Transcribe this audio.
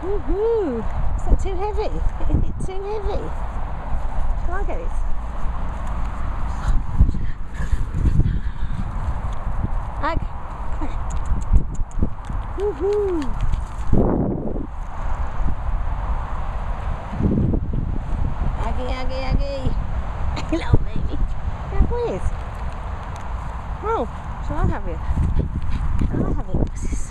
Woohoo! Is that too heavy? Is it too heavy? Shall I get it? Ag! Woohoo! Aggie, Aggie, Aggie! Hello, baby! How please? Oh, shall I have you? Shall I have it?